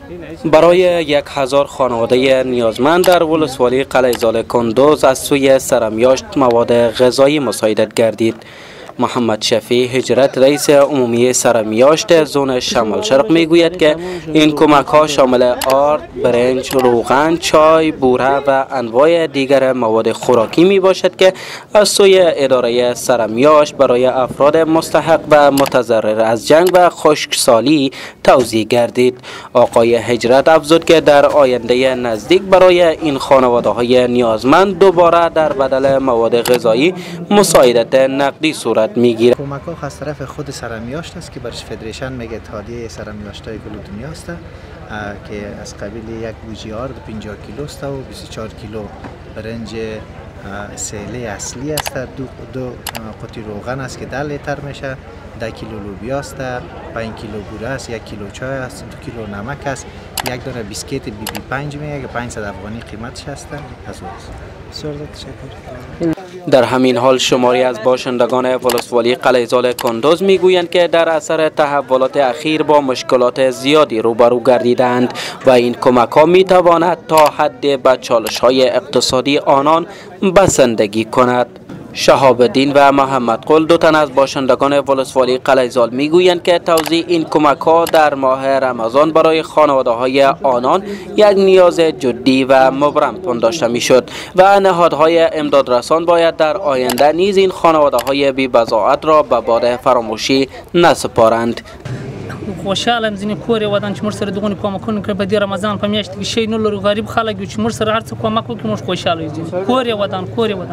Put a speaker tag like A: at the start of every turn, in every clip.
A: برای 1000 خانواده نیازمند در درولسوالی قلعه کندز از سوی سرمیاشت مواد غذایی مساعدت گردید. محمد شفیع هجرت رئیس عمومی سرمیاشت زون شمال شرق میگوید که این کمک ها شامل آرد، برنج، روغن، چای، بوره و انواع دیگر مواد خوراکی می باشد که از سوی اداره سرمیاشت برای افراد مستحق و متضرر از جنگ و خشکسالی توزیع گردید. آقای هجرت افزود که در آینده نزدیک برای این خانواده های نیازمند دوباره در بدل مواد غذایی مساعدت نقدی صورت میگیره.
B: کمک ها از طرف خود سرمیاشت است که برش فدریشن میگه اتحادیه سرمیاشتای کل دنیا است که از قبیل یک بوجی آرد 50 کیلو است و 24 کیلو برنج سیله اصلی است، دو قطی روغن است که 10 لیتر میشه، 10 کیلو لوبیا است، 5 کیلو بوره است، 1 کیلو چای است، 2 کیلو نمک است، یک دونه بیسکیت بی بی 5 میگه که 500 افغانی قیمتش است. از بسیار تشکر.
A: در همین حال شماری از باشندگان ولسوالی قلعه کندز میگویند که در اثر تحولات اخیر با مشکلات زیادی روبرو گردیدند و این کمک ها می تواند تا حد به چالش های اقتصادی آنان بسندگی کند. شهاب الدین و محمد قل دو تن از باشندگان ولسوالی قلعه میگویند که توزیع این کمک ها در ماه رمضان برای خانواده های آنان یک نیاز جدی و مبرم پنداشته میشد و نهادهای امدادرسان باید در آینده نیز این خانواده های بی بضاعت را به باد فراموشی نسپارند.
C: خوشحالم زین کوری ودان چې مرسره دغه کومکونه کړ په دې رمضان په میاشت کې شي نو لرو غریب خلک چې مرسره هر څه کومک وکړي موږ خوشاله یو کوری ودان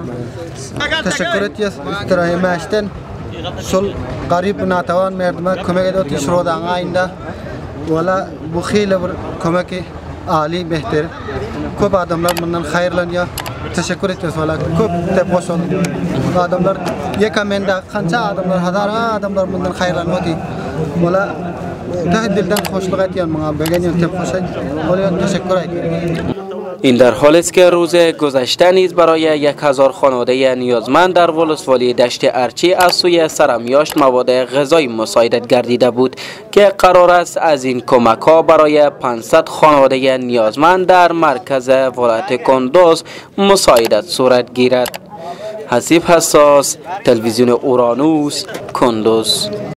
D: تشکرت استراحه ماشتن سل غریب ناتوان مردم کمک داد که شروع آینده ولا بخیل کمک عالی بهتر کوب آدمlar منن خیرلن یا تشکرت ولا کوب تپوسون آدمlar یکمنده خنچه آدمlar هزار آدمlar منن خیرلن مودی ولا
A: این در حال است که روز گذشته نیز برای 1000 خانواده نیازمند در ولسوالی دشت ارچی از سوی سرمیاشت مواد غذایی مساعدت گردیده بود که قرار است از این کمک ها برای 500 خانواده نیازمند در مرکز ولایت کندز مساعدت صورت گیرد. حسیب حساس، تلویزیون اورانوس، کندز.